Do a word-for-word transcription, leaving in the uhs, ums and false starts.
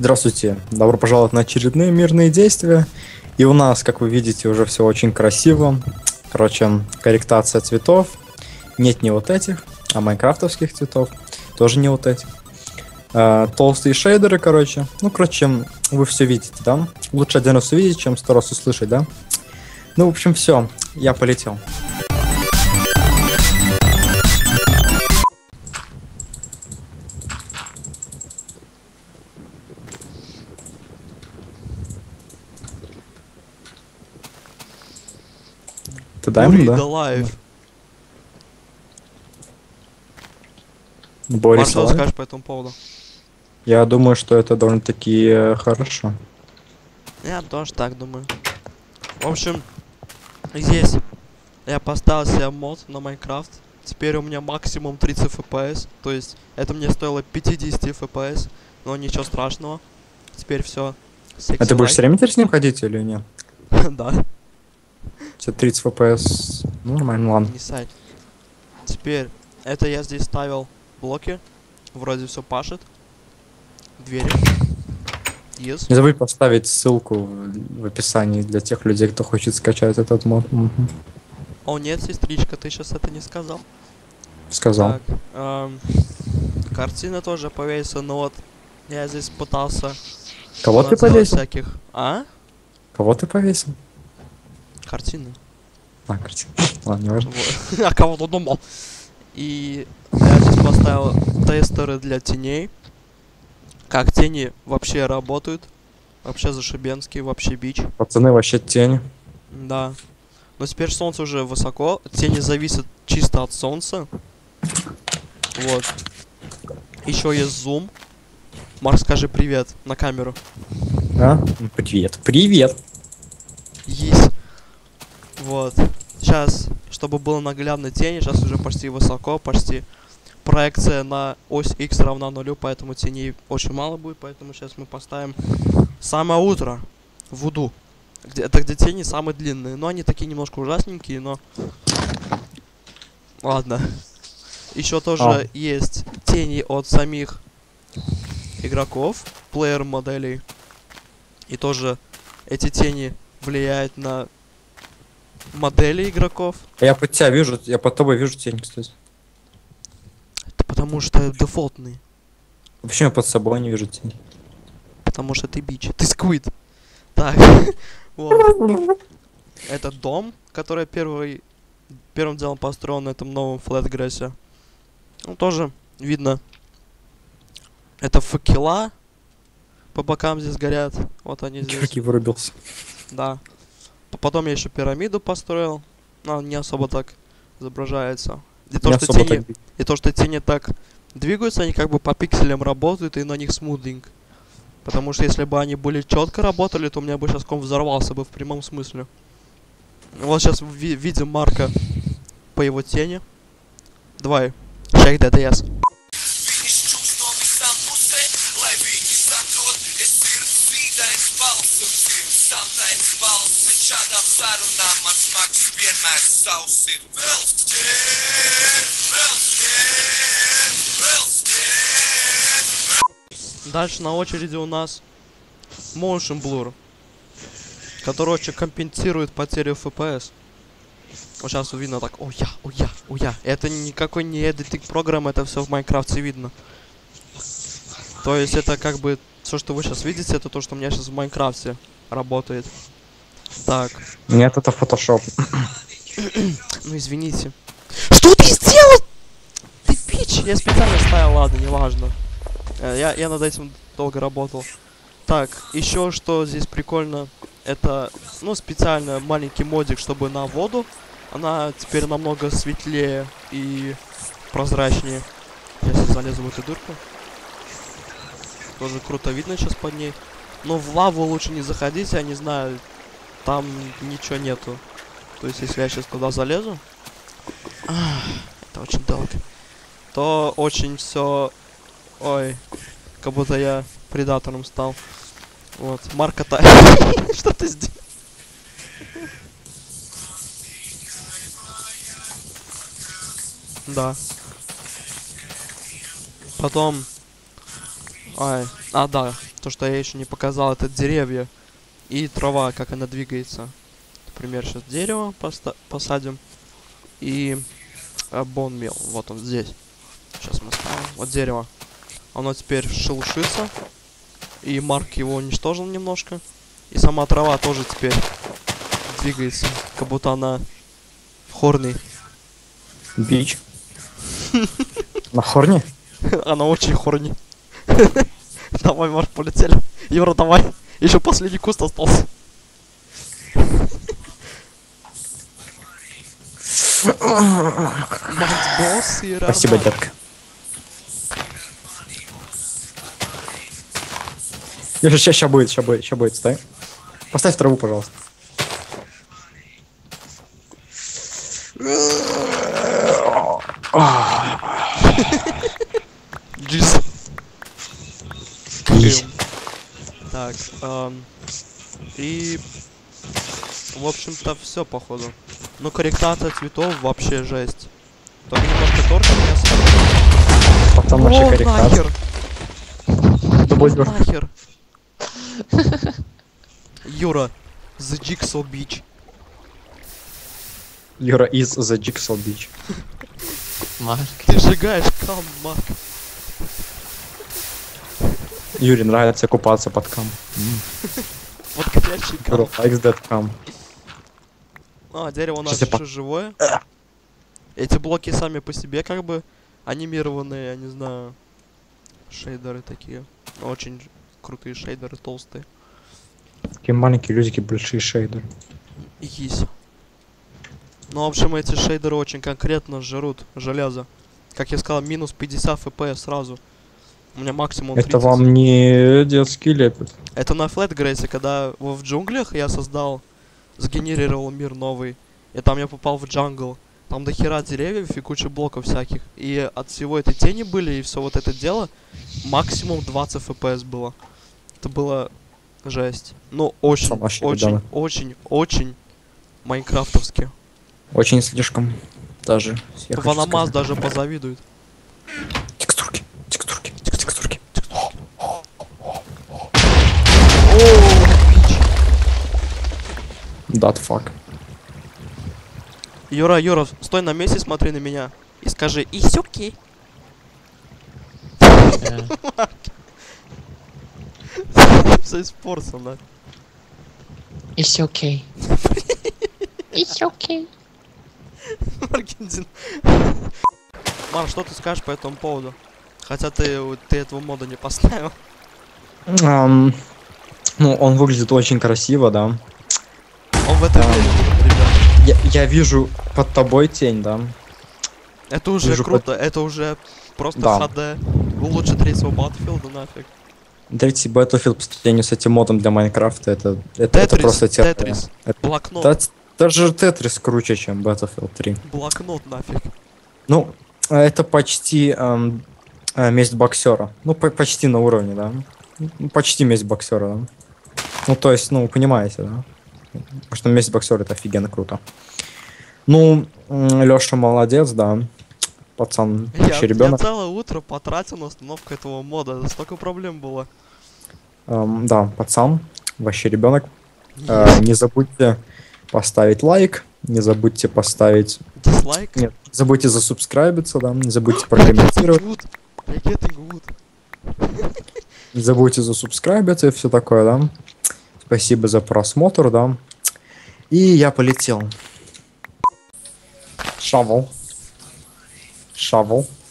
Здравствуйте, добро пожаловать на очередные мирные действия. И у нас, как вы видите, уже все очень красиво. Короче, корректация цветов. Нет не вот этих, а майнкрафтовских цветов. Тоже не вот этих. А, толстые шейдеры, короче. Ну, короче, вы все видите, да? Лучше один раз увидеть, чем сто раз услышать, да? Ну, в общем, все. Я полетел. Ты дай ему, да? Live. Борис, Марк, что скажешь по этому поводу? Я думаю, что это довольно-таки э, хорошо. Я тоже так думаю. В общем, здесь я поставил себе мод на Майнкрафт. Теперь у меня максимум тридцать эф пи эс. То есть это мне стоило пятьдесят эф пи эс. Но ничего страшного. Теперь все. А ты будешь все время с ним ходить или нет? Да. тридцать эф пи эс. Нормально, ладно. Не сайт. Теперь это я здесь ставил блоки. Вроде все пашет. Двери. Yes. Не забудь поставить ссылку в описании для тех людей, кто хочет скачать этот мод. Угу. О, нет, сестричка, ты сейчас это не сказал. Сказал. Так, эм, картина тоже повесила, но вот я здесь пытался... Кого ты повесил? Всяких... А? Кого ты повесил? Картины. А, картина. Ладно, не важно. Вот. А кого ты думал? И я здесь поставил тестеры для теней. Как тени вообще работают. Вообще зашибенские, вообще бич. Пацаны, вообще тень. Да. Но теперь солнце уже высоко. Тени зависят чисто от солнца. Вот. Еще есть зум. Марк, скажи привет на камеру. А? Привет. Привет. Есть. Вот. Сейчас, чтобы было наглядно тени, сейчас уже почти высоко, почти проекция на ось X равна нулю, поэтому теней очень мало будет, поэтому сейчас мы поставим самое утро. Вуду. Где, это где тени самые длинные. Но они такие немножко ужасненькие, но... Ладно. Еще тоже а. есть тени от самих игроков, плеер моделей. И тоже эти тени влияют на модели игроков. Я под тебя вижу, я под тобой вижу тень, кстати. Это потому что дефолтный. Почему я под собой не вижу тень? Потому что ты бич. Ты сквид. Так. Вот. Это дом, который первый, первым делом построен на этом новом флетгрессе. Ну, тоже видно. Это факела по бокам здесь горят. Вот они здесь. Как я вырубился. Да. Потом я еще пирамиду построил. Но не особо так изображается. И то, что тени, так... и то, что тени так двигаются, они как бы по пикселям работают, и на них смудлинг. Потому что если бы они были четко работали, то у меня бы сейчас ком взорвался бы в прямом смысле. Вот сейчас ви видим Марка по его тени. Давай, check that ass. Дальше на очереди у нас Motion Blur, который очень компенсирует потерю эф пи эс. Вот сейчас видно так, о я, о я, о я. Это никакой не editing программ, это все в Майнкрафте видно. То есть это как бы все, что вы сейчас видите, это то, что у меня сейчас в Майнкрафте работает. Так. Нет, это Photoshop. Ну извините. Что ты сделал? Ты пич! Я специально ставил, ладно, неважно. Я, я над этим долго работал. Так, еще что здесь прикольно, это, ну, специально маленький модик, чтобы на воду. Она теперь намного светлее и прозрачнее. Я сейчас залезу в эту дырку. Тоже круто видно сейчас под ней. Но в лаву лучше не заходить, я не знаю, там ничего нету. То есть, если я сейчас туда залезу, ах, это очень долго, то очень все... Ой, как будто я предатором стал. Вот, Марка та... Что ты сделал? Да. Потом... Ай, а, да. То, что я еще не показал, это деревья и трава, как она двигается. Например, сейчас дерево посадим. И бонмил. Вот он здесь. Сейчас мы ставим. Вот дерево. Оно теперь шелушится. И Марк его уничтожил немножко. И сама трава тоже теперь двигается. Как будто она в хорне. Бич. На хорне? Она очень хорни. Давай, Марк, полетели. Юра, давай. Еще последний куст остался. Босс и Спасибо, детка. Сейчас, сейчас будет, сейчас будет, сейчас будет, стой. Поставь траву, пожалуйста. Джиз. Есть. Так, эм, и в общем-то все походу. Ну, корректация цветов вообще жесть. Только немножко торта меня съел. Потом вообще корректация. Нахер. Дублер. Нахер. Юра, The Jigsaw Beach. Юра is the Jigsaw Beach. Марк. Ты сжигаешь кам, Марк. Юре нравится купаться под кам. Вот горячий кам. Юра likes that кам. А, дерево у нас Сейчас я еще по- живое. Эти блоки сами по себе как бы анимированные, я не знаю. Шейдеры такие. Очень ж- крутые шейдеры, толстые. Такие маленькие людики, большие шейдеры. Есть. Ну, в общем, эти шейдеры очень конкретно жрут железо. Как я сказал, минус пятьдесят эф пи эс сразу. У меня максимум тридцать. Это вам не детский лепет. Это на Флэтгрейсе, когда в в джунглях я создал, сгенерировал мир новый. И там я попал в джангл. Там до хера деревьев и куча блоков всяких. И от всего этой тени были, и все вот это дело, максимум двадцать эф пи эс было. Это было жесть. Ну, очень, Сама щит, очень, да. очень, очень майнкрафтовски. Очень слишком. Даже. я хочу Ванамаз сказать. даже позавидует. Текстурки, текстурки, текстурки. О, пич. That fuck. Юра, Юра, стой на месте, смотри на меня. И скажи, и окей. Э, Все испорчено. It's okay. It's okay. Аргентин. Мар, что ты скажешь по этому поводу? Хотя ты, вот, ты этого мода не поставил. Ам, ну, он выглядит очень красиво, да. Он в это Ам. верит, ребят. Я, я вижу под тобой тень, да. Это уже Вижу круто, это уже просто Да. ха дэ. Лучше третьего Battlefield, нафиг. Третий Battlefield по сравнению с этим модом для Майнкрафта, это, это, это Тетрис, просто терпение. Тетрис. Это- Блокнот, Да, даже Тетрис круче, чем Battlefield три. блокнот нафиг. Ну, а это почти эм, э, месть боксера. Ну, по- почти на уровне, да. Ну, почти месть боксера, да. Ну, то есть, ну, понимаете, да. Потому что месть боксера это офигенно круто. Ну, Леша молодец, да. Пацан, Я, вообще я ребенок. целое утро потратил на установку этого мода, столько проблем было. Эм, да, пацан, вообще ребенок. Э, не забудьте поставить лайк, не забудьте поставить... Дизлайк. Нет, не забудьте засубскрайбиться, да, не забудьте прокомментировать, Good. Я getting good. не забудьте засубскрайбиться и все такое, да. Спасибо за просмотр, да. И я полетел. Шавл. Шавл.